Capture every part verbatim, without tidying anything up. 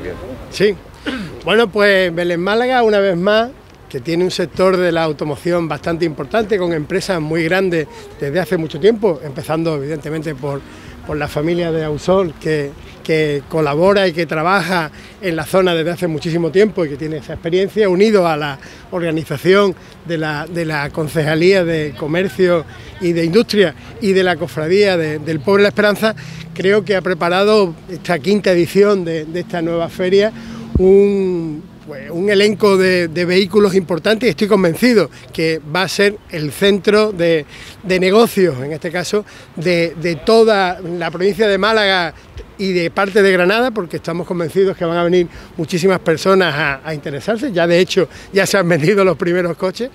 Bien. Sí, bueno, pues Belén Málaga, una vez más, que tiene un sector de la automoción bastante importante, con empresas muy grandes desde hace mucho tiempo, empezando evidentemente por, por la familia de Ausol, que, que colabora y que trabaja en la zona desde hace muchísimo tiempo y que tiene esa experiencia, unido a la organización de la, de la Concejalía de Comercio y de Industria y de la Cofradía de, del Pueblo de la Esperanza. Creo que ha preparado esta quinta edición de, de esta nueva feria un... Pues un elenco de, de vehículos importantes, y estoy convencido que va a ser el centro de, de negocios, en este caso, de, de toda la provincia de Málaga y de parte de Granada, porque estamos convencidos que van a venir muchísimas personas a, a interesarse. Ya de hecho ya se han vendido los primeros coches,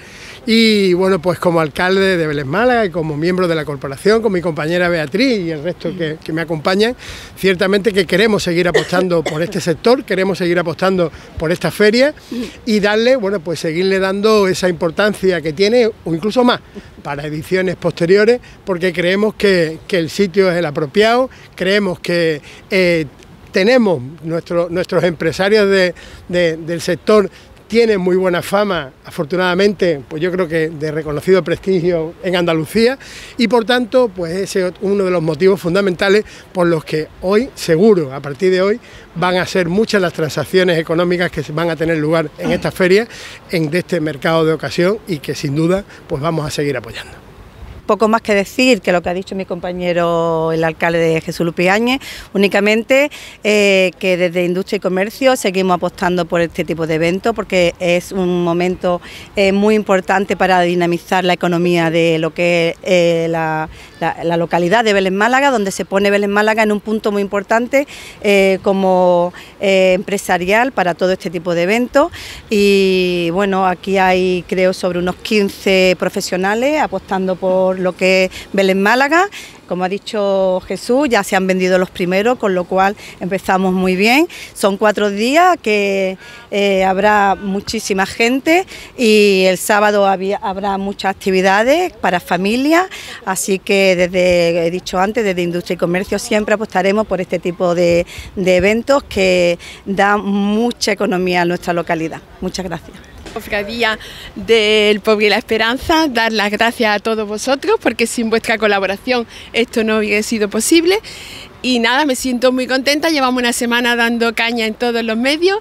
y bueno, pues como alcalde de Belén Málaga y como miembro de la corporación, con mi compañera Beatriz y el resto que, que me acompañan, ciertamente que queremos seguir apostando por este sector, queremos seguir apostando por esta feria y darle, bueno, pues seguirle dando esa importancia que tiene, o incluso más, para ediciones posteriores, porque creemos que, que el sitio es el apropiado, creemos que eh, tenemos nuestro, nuestros empresarios de, de, del sector tienen muy buena fama, afortunadamente, pues yo creo que de reconocido prestigio en Andalucía, y por tanto, pues ese es uno de los motivos fundamentales por los que hoy, seguro, a partir de hoy, van a ser muchas las transacciones económicas que van a tener lugar en esta feria, en de este mercado de ocasión, y que sin duda, pues vamos a seguir apoyando. Poco más que decir que lo que ha dicho mi compañero el alcalde de Jesús Lupi Áñez, únicamente eh, que desde Industria y Comercio seguimos apostando por este tipo de eventos, porque es un momento eh, muy importante para dinamizar la economía de lo que es eh, la, la, la localidad de Belén Málaga, donde se pone Belén Málaga en un punto muy importante eh, como eh, empresarial para todo este tipo de eventos. Y bueno, aquí hay creo sobre unos quince profesionales apostando por lo que es Belén Málaga. Como ha dicho Jesús, ya se han vendido los primeros, con lo cual empezamos muy bien. Son cuatro días que eh, habrá muchísima gente, y el sábado había, habrá muchas actividades para familias, así que desde, he dicho antes, desde Industria y Comercio siempre apostaremos por este tipo de, de eventos que dan mucha economía a nuestra localidad. Muchas gracias. Cofradía del Pueblo de la Esperanza, dar las gracias a todos vosotros, porque sin vuestra colaboración esto no hubiera sido posible. Y nada, me siento muy contenta, llevamos una semana dando caña en todos los medios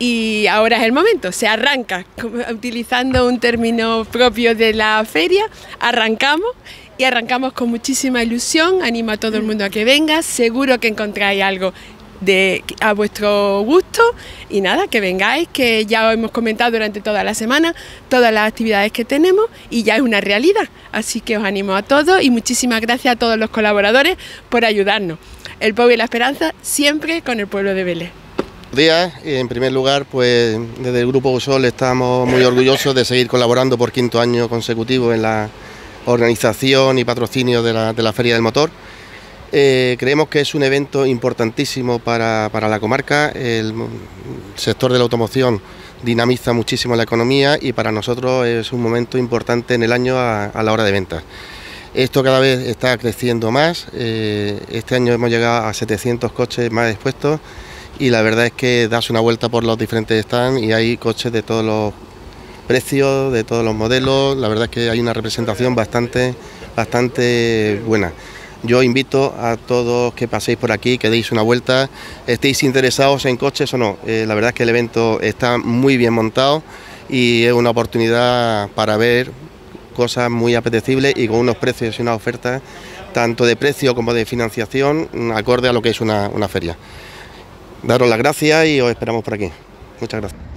y ahora es el momento, se arranca, utilizando un término propio de la feria, arrancamos. Y arrancamos con muchísima ilusión, animo a todo el mundo a que venga, seguro que encontráis algo de, a vuestro gusto, y nada, que vengáis, que ya os hemos comentado durante toda la semana todas las actividades que tenemos y ya es una realidad, así que os animo a todos y muchísimas gracias a todos los colaboradores por ayudarnos. El Pueblo de la Esperanza siempre con el pueblo de Belén. Buenos días, en primer lugar, pues desde el Grupo Ausol estamos muy orgullosos de seguir colaborando por quinto año consecutivo en la organización y patrocinio de la, de la Feria del Motor. Eh, creemos que es un evento importantísimo para, para la comarca. El sector de la automoción dinamiza muchísimo la economía y para nosotros es un momento importante en el año a, a la hora de ventas. Esto cada vez está creciendo más, eh, este año hemos llegado a setecientos coches más expuestos y la verdad es que das una vuelta por los diferentes stands y hay coches de todos los precios, de todos los modelos. La verdad es que hay una representación bastante, bastante buena. Yo invito a todos que paséis por aquí, que deis una vuelta, estéis interesados en coches o no. Eh, la verdad es que el evento está muy bien montado y es una oportunidad para ver cosas muy apetecibles y con unos precios y unas ofertas, tanto de precio como de financiación, acorde a lo que es una, una feria. Daros las gracias y os esperamos por aquí. Muchas gracias.